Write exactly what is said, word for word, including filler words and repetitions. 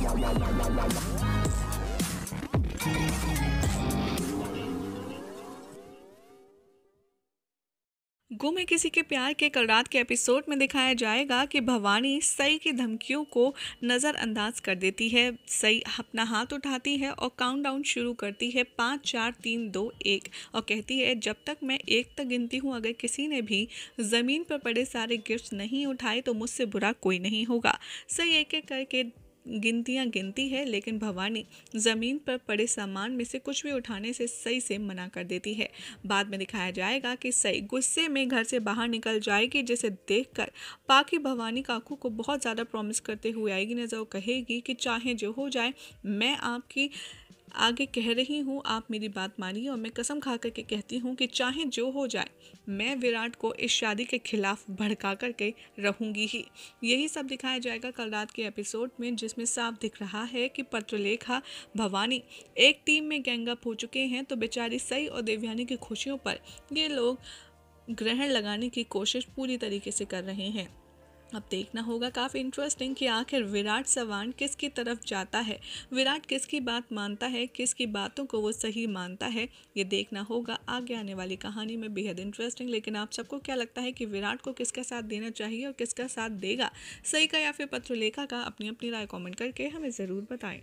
गुम है किसी के प्यार के कल रात के एपिसोड में दिखाया जाएगा कि भवानी सई की धमकियों को नज़रअंदाज कर देती है। सई अपना हाथ उठाती है और काउंटडाउन शुरू करती है, पाँच चार तीन दो एक, और कहती है जब तक मैं एक तक गिनती हूँ अगर किसी ने भी ज़मीन पर पड़े सारे गिफ्ट्स नहीं उठाए तो मुझसे बुरा कोई नहीं होगा। सई एक एक करके गिनतियाँ गिनती है, लेकिन भवानी ज़मीन पर पड़े सामान में से कुछ भी उठाने से सई से मना कर देती है। बाद में दिखाया जाएगा कि सई गुस्से में घर से बाहर निकल जाएगी, जिसे देखकर पाकी भवानी काकू को बहुत ज़्यादा प्रॉमिस करते हुए आएगी नजर और कहेगी कि चाहे जो हो जाए मैं आपकी आगे कह रही हूँ, आप मेरी बात मानिए और मैं कसम खा करके कहती हूँ कि चाहे जो हो जाए मैं विराट को इस शादी के खिलाफ भड़का करके रहूँगी ही। यही सब दिखाया जाएगा कल रात के एपिसोड में, जिसमें साफ दिख रहा है कि पत्रलेखा भवानी एक टीम में गैंग अप हो चुके हैं, तो बेचारी सई और देवयानी की खुशियों पर ये लोग ग्रहण लगाने की कोशिश पूरी तरीके से कर रहे हैं। अब देखना होगा काफ़ी इंटरेस्टिंग कि आखिर विराट सवान किसकी तरफ जाता है, विराट किसकी बात मानता है, किसकी बातों को वो सही मानता है, ये देखना होगा आगे आने वाली कहानी में। बेहद इंटरेस्टिंग। लेकिन आप सबको क्या लगता है कि विराट को किसका साथ देना चाहिए और किसका साथ देगा, सही का या फिर पत्रलेखा का? अपनी अपनी राय कमेंट करके हमें ज़रूर बताएं।